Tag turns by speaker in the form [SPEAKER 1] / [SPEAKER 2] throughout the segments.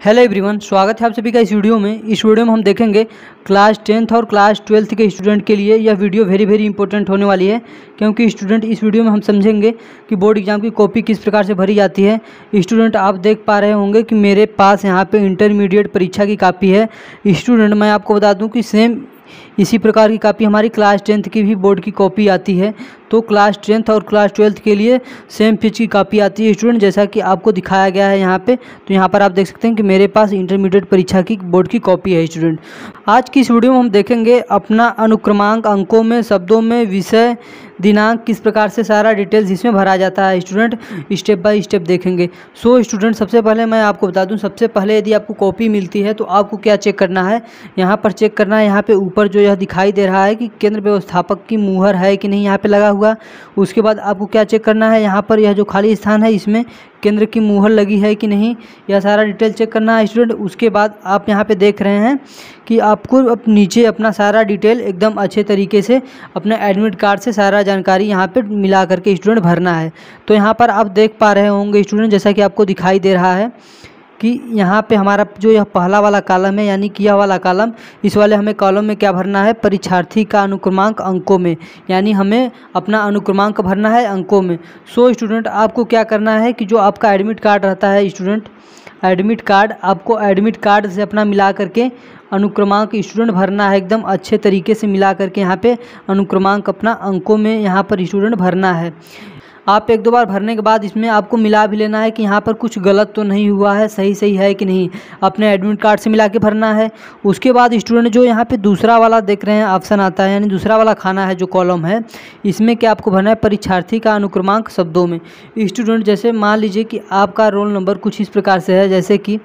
[SPEAKER 1] Hello everyone, स्वागत है आप सभी का इस वीडियो में। इस वीडियो में हम देखेंगे क्लास 10th और क्लास 12th के स्टूडेंट के लिए यह वीडियो वेरी इंपॉर्टेंट होने वाली है, क्योंकि स्टूडेंट इस वीडियो में हम समझेंगे कि बोर्ड एग्जाम की कॉपी किस प्रकार से भरी जाती है। स्टूडेंट आप देख पा रहे होंगे कि मेरे पास यहाँ पे इंटरमीडिएट परीक्षा की कापी है। स्टूडेंट मैं आपको बता दूँ कि सेम इसी प्रकार की कापी हमारी क्लास 10th की भी बोर्ड की कॉपी आती है। तो क्लास 10th और क्लास 12th के लिए सेम पेज की कापी आती है स्टूडेंट, जैसा कि आपको दिखाया गया है यहाँ पे। तो यहाँ पर आप देख सकते हैं कि मेरे पास इंटरमीडिएट परीक्षा की बोर्ड की कॉपी है स्टूडेंट। आज की इस वीडियो में हम देखेंगे अपना अनुक्रमांक अंकों में, शब्दों में, विषय, दिनांक किस प्रकार से सारा डिटेल्स इसमें भरा जाता है स्टूडेंट, स्टेप बाय स्टेप देखेंगे। सो स्टूडेंट सबसे पहले मैं आपको बता दूं, सबसे पहले यदि आपको कॉपी मिलती है तो आपको क्या चेक करना है, यहाँ पर चेक करना है। यहाँ पे ऊपर जो यह दिखाई दे रहा है कि केंद्र व्यवस्थापक की मुहर है कि नहीं यहाँ पे लगा हुआ। उसके बाद आपको क्या चेक करना है, यहाँ पर यह जो खाली स्थान है इसमें केंद्र की मुहर लगी है कि नहीं, यह सारा डिटेल चेक करना है स्टूडेंट। उसके बाद आप यहाँ पे देख रहे हैं कि आपको नीचे अपना सारा डिटेल एकदम अच्छे तरीके से अपने एडमिट कार्ड से सारा जानकारी यहाँ पे मिला करके स्टूडेंट भरना है। तो यहाँ पर आप देख पा रहे होंगे स्टूडेंट, जैसा कि आपको दिखाई दे रहा है कि यहाँ पे हमारा जो यह पहला वाला कॉलम है, यानी कि यह वाला कॉलम, इस वाले हमें कॉलम में क्या भरना है, परीक्षार्थी का अनुक्रमांक अंकों में, यानी हमें अपना अनुक्रमांक भरना है अंकों में। सो स्टूडेंट आपको क्या करना है कि जो आपका एडमिट कार्ड रहता है स्टूडेंट, एडमिट कार्ड आपको एडमिट कार्ड से अपना मिला करके अनुक्रमांक स्टूडेंट भरना है, एकदम अच्छे तरीके से मिला करके यहाँ पे अनुक्रमांक अपना अंकों में यहाँ पर स्टूडेंट भरना है। आप एक दो बार भरने के बाद इसमें आपको मिला भी लेना है कि यहाँ पर कुछ गलत तो नहीं हुआ है, सही है कि नहीं, अपने एडमिट कार्ड से मिला के भरना है। उसके बाद स्टूडेंट जो यहाँ पे दूसरा वाला देख रहे हैं ऑप्शन आता है, यानी दूसरा वाला खाना है जो कॉलम है, इसमें क्या आपको भरना है, परीक्षार्थी का अनुक्रमांक शब्दों में। स्टूडेंट जैसे मान लीजिए कि आपका रोल नंबर कुछ इस प्रकार से है, जैसे कि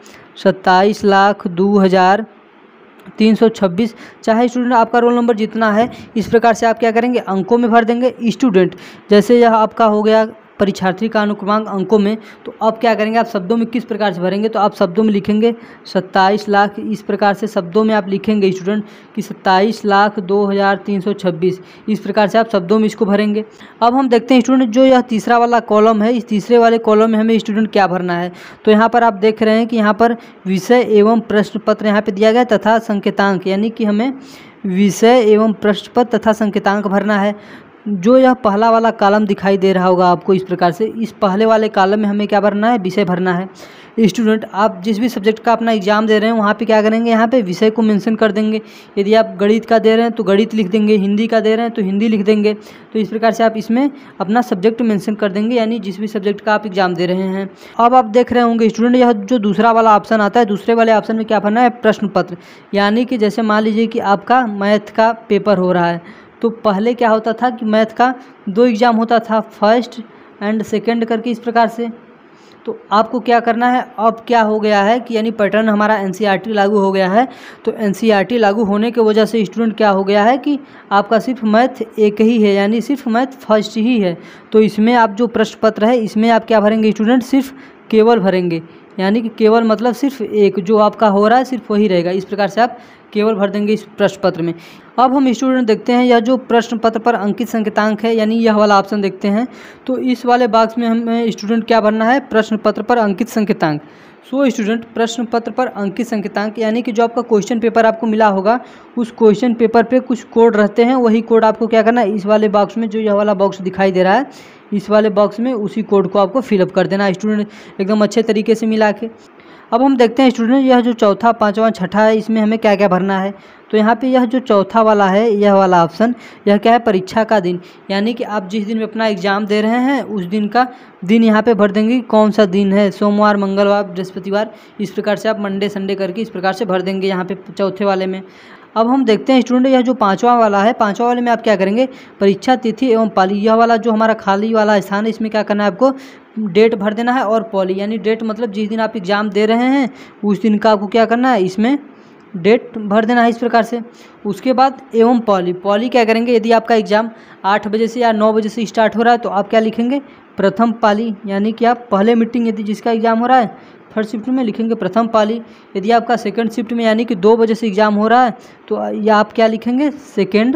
[SPEAKER 1] 27,02,326, चाहे स्टूडेंट आपका रोल नंबर जितना है, इस प्रकार से आप क्या करेंगे, अंकों में भर देंगे। स्टूडेंट जैसे यह आपका हो गया परीक्षार्थी का अनुक्रमांक अंकों में, तो अब क्या करेंगे, आप शब्दों में किस प्रकार से भरेंगे, तो आप शब्दों में लिखेंगे 27 लाख, इस प्रकार से शब्दों में आप लिखेंगे स्टूडेंट कि 27,02,326, इस प्रकार से आप शब्दों में इसको भरेंगे। अब हम देखते हैं स्टूडेंट जो यह तीसरा वाला कॉलम है, इस तीसरे वाले कॉलम में हमें स्टूडेंट क्या भरना है। तो यहाँ पर आप देख रहे हैं कि यहाँ पर विषय एवं प्रश्न पत्र यहाँ पर दिया गया तथा संकेतांक, यानी कि हमें विषय एवं प्रश्न पत्र तथा संकेतांक भरना है। जो यह पहला वाला कॉलम दिखाई दे रहा होगा आपको इस प्रकार से, इस पहले वाले कॉलम में हमें क्या भरना है, विषय भरना है। स्टूडेंट आप जिस भी सब्जेक्ट का अपना एग्जाम दे रहे हैं वहाँ पे क्या करेंगे, यहाँ पे विषय को मेंशन कर देंगे। यदि आप गणित का दे रहे हैं तो गणित लिख देंगे, हिंदी का दे रहे हैं तो हिंदी लिख देंगे। तो इस प्रकार से आप इसमें अपना सब्जेक्ट मेंशन कर देंगे, यानी जिस भी सब्जेक्ट का आप एग्जाम दे रहे हैं। अब आप देख रहे होंगे स्टूडेंट, यह जो दूसरा वाला ऑप्शन आता है, दूसरे वाले ऑप्शन में क्या भरना है, प्रश्न पत्र। यानी कि जैसे मान लीजिए कि आपका मैथ का पेपर हो रहा है, तो पहले क्या होता था कि मैथ का 2 एग्ज़ाम होता था, फर्स्ट एंड सेकंड करके इस प्रकार से। तो आपको क्या करना है, अब क्या हो गया है कि यानी पैटर्न हमारा एनसीईआरटी लागू हो गया है। तो एनसीईआरटी लागू होने की वजह से स्टूडेंट क्या हो गया है कि आपका सिर्फ मैथ एक ही है, यानी सिर्फ मैथ फर्स्ट ही है। तो इसमें आप जो प्रश्न पत्र है इसमें आप क्या भरेंगे स्टूडेंट, सिर्फ केवल भरेंगे, यानी कि केवल मतलब सिर्फ एक जो आपका हो रहा है सिर्फ वही रहेगा। इस प्रकार से आप केवल भर देंगे इस प्रश्न पत्र में। अब हम स्टूडेंट देखते हैं यह जो प्रश्न पत्र पर अंकित संकेतांक है, यानी यह वाला ऑप्शन देखते हैं। तो इस वाले बॉक्स में हमें स्टूडेंट क्या भरना है, प्रश्न पत्र पर अंकित संकेतांक। सो स्टूडेंट प्रश्न पत्र पर अंकित संकेतांक, यानी कि जो आपका क्वेश्चन पेपर आपको मिला होगा उस क्वेश्चन पेपर पे कुछ कोड रहते हैं, वही कोड आपको क्या करना है, इस वाले बॉक्स में जो यह वाला बॉक्स दिखाई दे रहा है, इस वाले बॉक्स में उसी कोड को आपको फिलअप कर देना है स्टूडेंट, एकदम अच्छे तरीके से मिला के। अब हम देखते हैं स्टूडेंट यह जो चौथा, पाँचवा, छठा है, इसमें हमें क्या क्या भरना है। तो यहाँ पे यह जो चौथा वाला है, यह वाला ऑप्शन, यह क्या है, परीक्षा का दिन, यानी कि आप जिस दिन में अपना एग्जाम दे रहे हैं उस दिन का दिन यहाँ पे भर देंगे, कौन सा दिन है, सोमवार, मंगलवार, बृहस्पतिवार, इस प्रकार से आप मंडे, संडे करके इस प्रकार से भर देंगे यहाँ पे चौथे वाले में। अब हम देखते हैं स्टूडेंट यह जो पाँचवा वाला है, पाँचवा वाले में आप क्या करेंगे, परीक्षा तिथि एवं पाली, यह वाला जो हमारा खाली वाला स्थान है इसमें क्या करना है, आपको डेट भर देना है और पॉली, यानी डेट मतलब जिस दिन आप एग्ज़ाम दे रहे हैं उस दिन का आपको क्या करना है, इसमें डेट भर देना है इस प्रकार से। उसके बाद एवं पॉली क्या करेंगे, यदि आपका एग्ज़ाम 8 बजे से या 9 बजे से स्टार्ट हो रहा है तो आप क्या लिखेंगे, प्रथम पाली, यानी कि आप पहले मीटिंग यदि जिसका एग्ज़ाम हो रहा है फर्स्ट शिफ्ट में लिखेंगे प्रथम पाली। यदि आपका सेकंड शिफ्ट में यानी कि 2 बजे से एग्ज़ाम हो रहा है तो या आप क्या लिखेंगे, सेकंड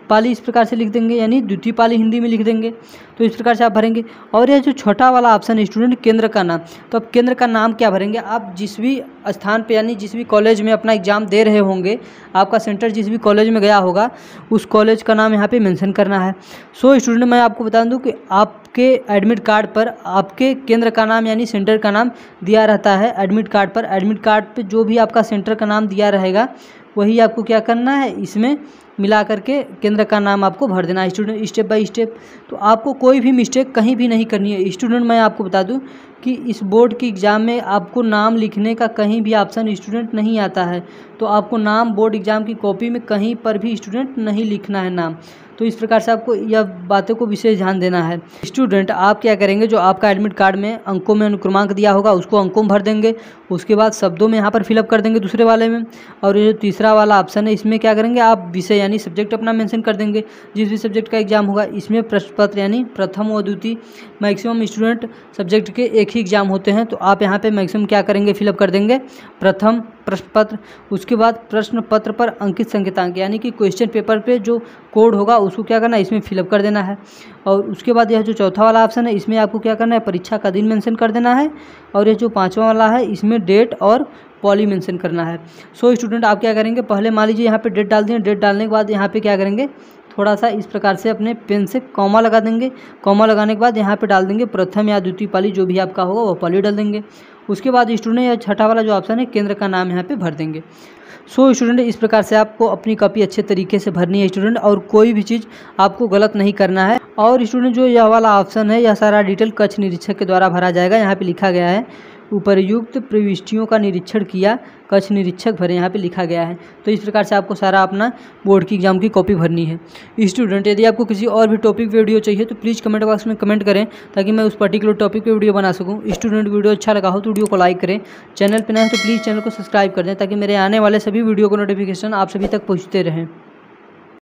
[SPEAKER 1] पाली इस प्रकार से लिख देंगे, यानी द्वितीय पाली हिंदी में लिख देंगे। तो इस प्रकार से आप भरेंगे। और यह जो छोटा वाला ऑप्शन है स्टूडेंट केंद्र का नाम, तो अब केंद्र का नाम क्या भरेंगे, आप जिस भी स्थान पे यानी जिस भी कॉलेज में अपना एग्जाम दे रहे होंगे, आपका सेंटर जिस भी कॉलेज में गया होगा उस कॉलेज का नाम यहाँ पे मेंशन करना है। सो स्टूडेंट मैं आपको बता दूं कि आपके एडमिट कार्ड पर आपके केंद्र का नाम यानी सेंटर का नाम दिया रहता है। एडमिट कार्ड पर, एडमिट कार्ड पे जो भी आपका सेंटर का नाम दिया रहेगा वही आपको क्या करना है, इसमें मिला करके केंद्र का नाम आपको भर देना है स्टूडेंट, स्टेप बाय स्टेप। तो आपको कोई भी मिस्टेक कहीं भी नहीं करनी है स्टूडेंट। मैं आपको बता दूं कि इस बोर्ड की एग्ज़ाम में आपको नाम लिखने का कहीं भी ऑप्शन स्टूडेंट नहीं आता है। तो आपको नाम बोर्ड एग्ज़ाम की कॉपी में कहीं पर भी स्टूडेंट नहीं लिखना है नाम। तो इस प्रकार से आपको यह बातों को विशेष ध्यान देना है स्टूडेंट। आप क्या करेंगे, जो आपका एडमिट कार्ड में अंकों में अनुक्रमांक दिया होगा उसको अंकों में भर देंगे। उसके बाद शब्दों में यहाँ पर फिलअप कर देंगे दूसरे वाले में। और ये जो तीसरा वाला ऑप्शन है इसमें क्या करेंगे, आप विषय यानी सब्जेक्ट अपना मेंशन कर देंगे। जिस भी सब्जेक्ट का एग्जाम होगा इसमें प्रश्न पत्र यानी प्रथम व द्वितीय मैक्सिमम स्टूडेंट सब्जेक्ट के एक ही एग्जाम होते हैं, तो आप यहाँ पे मैक्सिमम क्या करेंगे, फिलअप कर देंगे प्रथम प्रश्न पत्र। उसके बाद प्रश्न पत्र पर अंकित संकेतांक यानी कि क्वेश्चन पेपर पे जो कोड होगा उसको क्या करना है, इसमें फिलअप कर देना है। और उसके बाद यह जो चौथा वाला ऑप्शन है इसमें आपको क्या करना है, परीक्षा का दिन मेंशन कर देना है। और यह जो पांचवा वाला है इसमें डेट और पॉली मेंशन करना है। सो स्टूडेंट आप क्या करेंगे, पहले मान लीजिए यहाँ पे डेट डाल दें। डेट डालने के बाद यहाँ पे क्या करेंगे, थोड़ा सा इस प्रकार से अपने पेन से कॉमा लगा देंगे। कॉमा लगाने के बाद यहाँ पे डाल देंगे प्रथम या द्वितीय पाली, जो भी आपका होगा वो पाली डाल देंगे। उसके बाद स्टूडेंट यह छठा वाला जो ऑप्शन है केंद्र का नाम यहाँ पे भर देंगे। सो स्टूडेंट इस प्रकार से आपको अपनी कॉपी अच्छे तरीके से भरनी है स्टूडेंट, और कोई भी चीज़ आपको गलत नहीं करना है। और स्टूडेंट जो यह वाला ऑप्शन है यह सारा डिटेल कक्ष निरीक्षक के द्वारा भरा जाएगा। यहाँ पे लिखा गया है उपरयुक्त प्रविष्टियों का निरीक्षण किया, कक्ष निरीक्षक भरे, यहाँ पे लिखा गया है। तो इस प्रकार से आपको सारा अपना बोर्ड की एग्जाम की कॉपी भरनी है स्टूडेंट। यदि आपको किसी और भी टॉपिक पे वीडियो चाहिए तो प्लीज़ कमेंट बॉक्स में कमेंट करें ताकि मैं उस पर्टिकुलर टॉपिक पे वीडियो बना सकूं। स्टूडेंट वीडियो अच्छा लगा हो तो वीडियो को लाइक करें, चैनल पर नए हैं तो प्लीज़ चैनल को सब्सक्राइब कर दें ताकि मेरे आने वाले सभी वीडियो को नोटिफिकेशन आप सभी तक पहुँचते रहें।